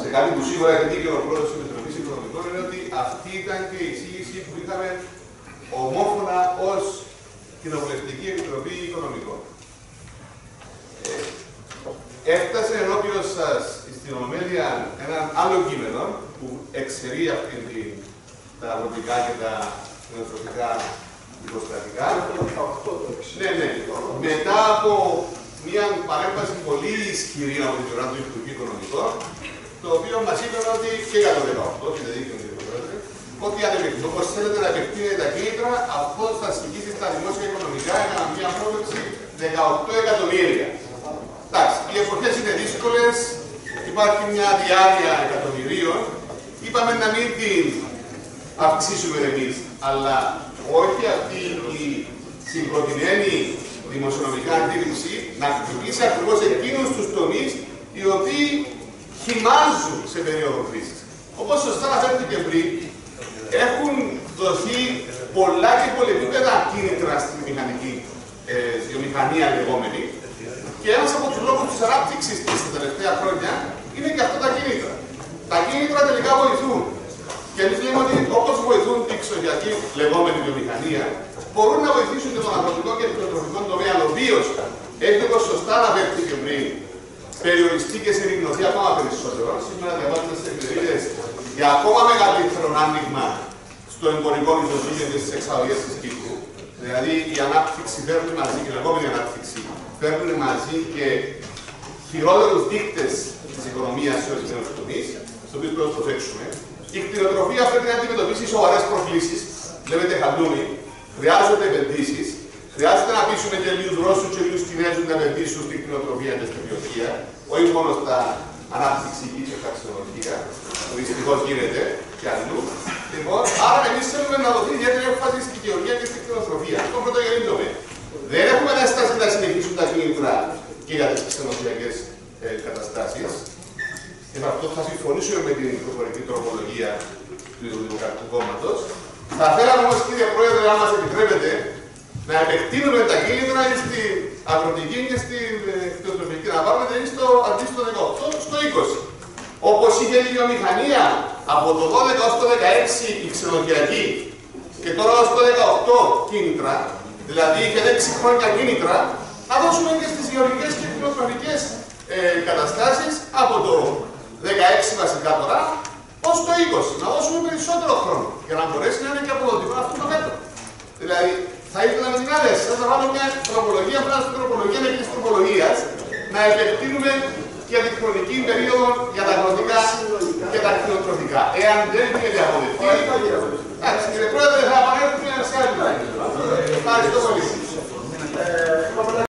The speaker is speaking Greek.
κάτι που σίγουρα έχει δίκιο ο πρόεδρος της Επιτροπής Οικονομικών είναι ότι αυτή ήταν και η εισήγηση που είχαμε ομόφωνα ως Κοινοβουλευτική Επιτροπή Οικονομικών. Έφτασε ενώπιον σας στην Ολομέλεια ένα άλλο κείμενο που εξαιρεί τα αγροτικά και τα κτηνοτροφικά υποστατικά. Ναι. Μετά από μια παρέμβαση πολύ ισχυρή από την πλευρά του Υπουργείου Οικονομικών, το οποίο μας είπε ότι και για το 18, και δεν δείχνει ότι όπως θέλετε να επεκτείνετε τα κίνητρα, αυτό θα ασκήσει στα δημόσια οικονομικά για μια πρόβλεψη 18 εκατομμύρια. Εντάξει, οι εποχές είναι δύσκολες, υπάρχει μια διάρκεια εκατομμυρίων. Είπαμε να μην την αυξήσουμε εμείς, αλλά όχι αυτή η συγκροτημένη δημοσιονομικά αντίληψη να χτυπήσει ακριβώς εκείνους τους τομείς οι οποίοι χυμάζουν σε περίοδο κρίσης. Όπως σωστά αναφέρθηκε πριν, έχουν δοθεί πολλά και πολυεπίπεδα κίνητρα στην μηχανική βιομηχανία λεγόμενη και ένας από τους λόγους της ανάπτυξης της τα τελευταία χρόνια είναι και αυτά τα κίνητρα. Τα κίνητρα τελικά βοηθούν. Και εμείς λέμε ότι όπως βοηθούν την εξωγειακή λεγόμενη βιομηχανία, μπορούν να βοηθήσουν και τον αγροτικό και τον κτηνοτροφικό τομέα, ο οποίος έχει όπως σωστά αναφέρθηκε πριν, περιοριστεί και συρριγνωθεί ακόμα περισσότερο. Σήμερα διαβάζουμε στις εφημερίδες για ακόμα μεγαλύτερο άνοιγμα στο εμπορικό ισοζύγιο και στις εξαγωγές της Κύπρου. Δηλαδή η ανάπτυξη φέρνει μαζί, η λεγόμενη ανάπτυξη φέρνει μαζί και χειρότερους δείκτες της οικονομίας σε ορισμένους τομείς, στους οποίους πρέπει να προσέξουμε. Η κτηνοτροφία πρέπει να αντιμετωπίσει σοβαρές προκλήσεις. Βλέπετε χαλούμι, χρειάζονται επενδύσεις. Χρειάζεται να πείσουμε και λίγους Ρώσους και λίγους Κινέζους να επενδύσουν στην κτηνοτροφία και στην βιολογία, όχι μόνο στα αναπτυξιακή και τα ξενοδοχεία, που δυστυχώς γίνεται και αλλού. Λοιπόν, άρα εμείς θέλουμε να δοθεί ιδιαίτερη έμφαση στην γεωργία και στην κτηνοτροφία. Αυτό είναι πρωτογενή τομέα. Δεν έχουμε ένσταση να συνεχίσουν τα κίνητρα και για τις ξενοδοχειακές καταστάσεις. Και με αυτό θα συμφωνήσουμε με την προφορική τροπολογία του Δημοκρατικού Κόμματος. Θα θέλαμε όμως, κύριε Πρόεδρε, αν μας επιτρέπετε, να επεκτείνουμε τα κίνητρα στην αγροτική και στην κτηνοτροφική. Να πάρουμε αντί στο 18, στο 20. Όπως είχε η βιομηχανία από το 12 ως το 16 η ξενοδοχειακή και τώρα ως το 18 κίνητρα, δηλαδή είχε 6 χρόνια κίνητρα, να δώσουμε και στις γεωργικές και κτηνοτροφικές καταστάσεις από το 16 βασικά τώρα ως το 20. Να δώσουμε περισσότερο χρόνο για να μπορέσει να είναι και αποδοτικό αυτό το μέτρο. Δηλαδή, θα ήθελα με την άλλη, θα βάλω μια τροπολογία, πράγμα στην τροπολογία με της τροπολογίας, να επεκτείνουμε για την χρονική περίοδο για τα αγροτικά και τα κτηνοτροφικά. Εάν δεν είναι αποδεκτή, εντάξει, κύριε Πρόεδρε,